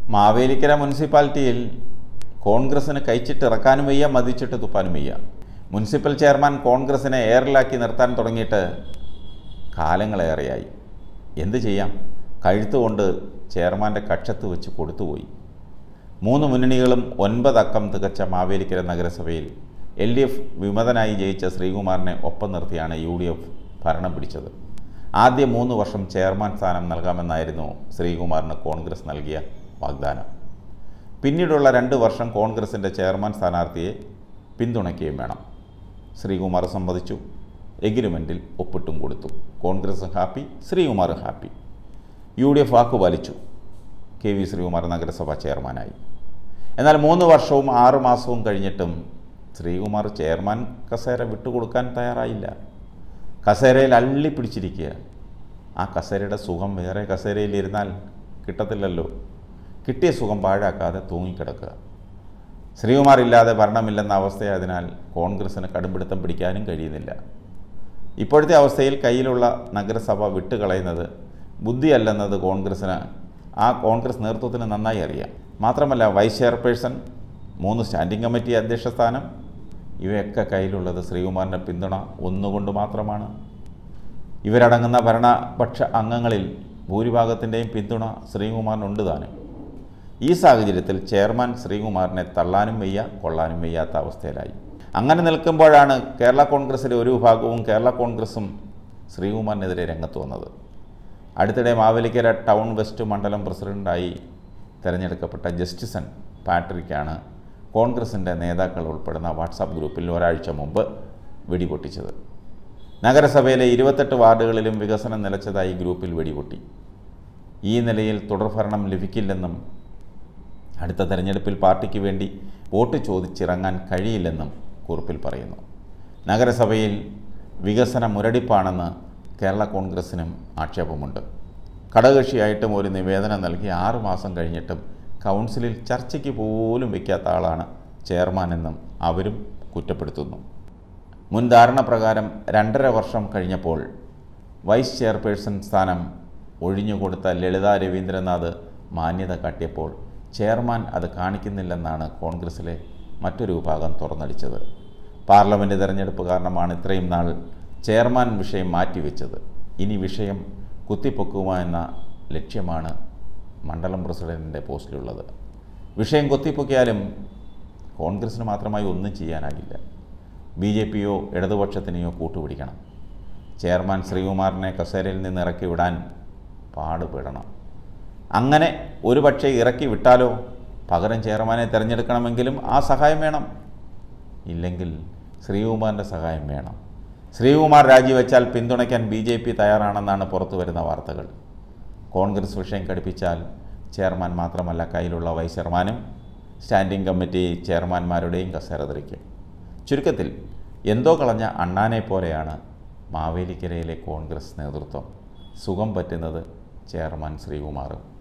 മാവേലിക്കര മുനിസിപ്പാലിറ്റിയിൽ കോൺഗ്രസിന് കഴിച്ചിട്ടിറക്കാനും വയ്യ, മതിച്ചിട്ട് തുപ്പാനും വയ്യ. മുനിസിപ്പൽ ചെയർമാൻ കോൺഗ്രസിനെ എയറിലാക്കി നിർത്താൻ തുടങ്ങിയിട്ട് കാലങ്ങളേറെയായി. എന്ത് ചെയ്യാം? കഴുത്തുകൊണ്ട് ചെയർമാൻ്റെ കക്ഷത്ത് വെച്ച് കൊടുത്തുപോയി. 3 മുന്നണികളും 9 അക്കം തികച്ച മാവേലിക്കര നഗരസഭയിൽ LDF വിമതനായി ജയിച്ച ശ്രീകുമാറിനെ ഒപ്പം നിർത്തിയാണ് UDF ഭരണം പിടിച്ചത്. ആദ്യ 3 വർഷം ചെയർമാൻ സ്ഥാനം നൽകാമെന്നായിരുന്നു ശ്രീകുമാറിന് കോൺഗ്രസ് നൽകിയ വാഗ്ദാനം. പിന്നീടുള്ള 2 വർഷം കോൺഗ്രസിൻ്റെ ചെയർമാൻ സ്ഥാനാർത്ഥിയെ പിന്തുണയ്ക്കുകയും വേണം. ശ്രീകുമാർ സമ്മതിച്ചു. എഗ്രിമെൻറ്റിൽ ഒപ്പിട്ടും കൊടുത്തു. Congress happy, Sreekumar happy. UDF വാക്കുപാലിച്ചു. KV ശ്രീകുമാർ നഗരസഭാ ചെയർമാനായി. എന്നാൽ 3 വർഷവും 6 മാസവും കഴിഞ്ഞിട്ടും ശ്രീകുമാർ ചെയർമാൻ കസേര വിട്ടുകൊടുക്കാൻ തയ്യാറായില്ല. കസേരയിൽ അള്ളിപ്പിടിച്ചിരിക്കുക. ആ കസേരയുടെ സുഖം വേറെ കസേരയിലിരുന്നാൽ കിട്ടത്തില്ലല്ലോ. കിട്ടിയ സുഖം പാഴാക്കാതെ തൂങ്ങിക്കിടക്കുക. ശ്രീകുമാർ ഇല്ലാതെ ഭരണമില്ലെന്ന അവസ്ഥയായതിനാൽ കോൺഗ്രസിന് കടുംപിടുത്തം പിടിക്കാനും കഴിയുന്നില്ല. ഇപ്പോഴത്തെ അവസ്ഥയിൽ കയ്യിലുള്ള നഗരസഭ വിട്ടുകളയുന്നത് ബുദ്ധിയല്ലെന്നത് കോൺഗ്രസ് നേതൃത്വത്തിന് നന്നായി അറിയാം. മാത്രമല്ല, വൈസ് ചെയർപേഴ്സൺ, 3 സ്റ്റാൻഡിംഗ് കമ്മിറ്റി അധ്യക്ഷ സ്ഥാനം, ഇവയൊക്കെ കയ്യിലുള്ളത് ശ്രീകുമാറിൻ്റെ പിന്തുണ ഒന്നുകൊണ്ട് മാത്രമാണ്. ഇവരടങ്ങുന്ന ഭരണപക്ഷ അംഗങ്ങളിൽ ഭൂരിഭാഗത്തിൻ്റെയും പിന്തുണ ശ്രീകുമാറിനുണ്ട് താനും. ഈ സാഹചര്യത്തിൽ ചെയർമാൻ ശ്രീകുമാറിനെ തള്ളാനും വയ്യ, കൊള്ളാനും വയ്യാത്ത അവസ്ഥയിലായി. അങ്ങനെ നിൽക്കുമ്പോഴാണ് കേരള കോൺഗ്രസിലെ ഒരു വിഭാഗവും കേരള കോൺഗ്രസും ശ്രീകുമാറിനെതിരെ രംഗത്ത് വന്നത്. അടുത്തിടെ മാവേലിക്കര ടൗൺ വെസ്റ്റ് മണ്ഡലം പ്രസിഡൻ്റായി തിരഞ്ഞെടുക്കപ്പെട്ട ജസ്റ്റിസൺ പാട്രിക്കാണ് കോൺഗ്രസിൻ്റെ നേതാക്കൾ ഉൾപ്പെടുന്ന വാട്സാപ്പ് ഗ്രൂപ്പിൽ ഒരാഴ്ച മുമ്പ് വെടിപൊട്ടിച്ചത്. നഗരസഭയിലെ 28 വാർഡുകളിലും വികസനം നിലച്ചതായി ഗ്രൂപ്പിൽ വെടിപൊട്ടി. ഈ നിലയിൽ തുടർഭരണം ലഭിക്കില്ലെന്നും അടുത്ത തെരഞ്ഞെടുപ്പിൽ പാർട്ടിക്ക് വേണ്ടി വോട്ട് ചോദിച്ചിറങ്ങാൻ കഴിയില്ലെന്നും കുറിപ്പിൽ പറയുന്നു. നഗരസഭയിൽ വികസന മുരടിപ്പാണെന്ന് കേരള കോൺഗ്രസിനും ആക്ഷേപമുണ്ട്. ഘടകകക്ഷിയായിട്ടും ഒരു നിവേദനം നൽകി 6 മാസം കഴിഞ്ഞിട്ടും കൗൺസിലിൽ ചർച്ചയ്ക്ക് പോലും വയ്ക്കാത്ത ആളാണ് ചെയർമാൻ എന്നും അവരും കുറ്റപ്പെടുത്തുന്നു. മുൻ ധാരണ പ്രകാരം 2.5 വർഷം കഴിഞ്ഞപ്പോൾ വൈസ് ചെയർപേഴ്സൺ സ്ഥാനം ഒഴിഞ്ഞുകൊടുത്ത ലളിത രവീന്ദ്രനാഥ് മാന്യത കാട്ടിയപ്പോൾ ചെയർമാൻ അത് കാണിക്കുന്നില്ലെന്നാണ് കോൺഗ്രസിലെ മറ്റൊരു വിഭാഗം തുറന്നടിച്ചത്. പാർലമെൻറ്റ് തെരഞ്ഞെടുപ്പ് കാരണമാണ് ഇത്രയും നാൾ ചെയർമാൻ വിഷയം മാറ്റിവെച്ചത്. ഇനി വിഷയം കുത്തിപ്പൊക്കുക എന്ന ലക്ഷ്യമാണ് മണ്ഡലം പ്രസിഡൻറ്റിൻ്റെ പോസ്റ്റിലുള്ളത്. വിഷയം കുത്തിപ്പൊക്കിയാലും കോൺഗ്രസിന് മാത്രമായി ഒന്നും ചെയ്യാനാകില്ല. BJPയോ ഇടതുപക്ഷത്തിനെയോ കൂട്ടുപിടിക്കണം. ചെയർമാൻ ശ്രീകുമാറിനെ കസേരയിൽ നിന്ന് ഇറക്കി വിടാൻ പാടുപെടണം. അങ്ങനെ ഒരു പക്ഷേ ഇറക്കി വിട്ടാലോ പകരം ചെയർമാനെ തിരഞ്ഞെടുക്കണമെങ്കിലും ആ സഹായം വേണം. ഇല്ലെങ്കിൽ ശ്രീകുമാറിൻ്റെ സഹായം വേണം. ശ്രീകുമാർ രാജിവെച്ചാൽ പിന്തുണയ്ക്കാൻ BJP തയ്യാറാണെന്നാണ് പുറത്തു വരുന്ന വാർത്തകൾ. കോൺഗ്രസ് വിഷയം കടുപ്പിച്ചാൽ ചെയർമാൻ മാത്രമല്ല, കയ്യിലുള്ള വൈസ് ചെയർമാനും സ്റ്റാൻഡിംഗ് കമ്മിറ്റി ചെയർമാന്മാരുടെയും കസേര തെറിക്കും. ചുരുക്കത്തിൽ എന്തോ കളഞ്ഞ അണ്ണാനെ പോലെയാണ് മാവേലിക്കരയിലെ കോൺഗ്രസ് നേതൃത്വം. സുഖം പറ്റുന്നത് ചെയർമാൻ ശ്രീകുമാറും.